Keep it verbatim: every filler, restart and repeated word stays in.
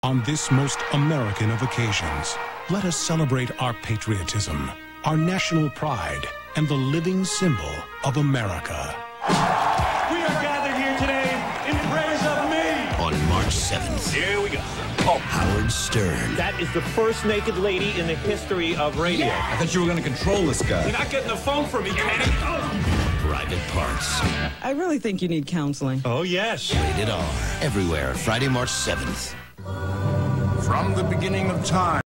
On this most American of occasions, let us celebrate our patriotism, our national pride, and the living symbol of America. We are gathered here today in praise of me. On March seventh. Here we go. Oh, Howard Stern. That is the first naked lady in the history of radio. I thought you were going to control this guy. You're not getting the phone from me, Kenny. Private Parts. I really think you need counseling. Oh, yes. Rated R. Everywhere, Friday, March seventh. From the beginning of time.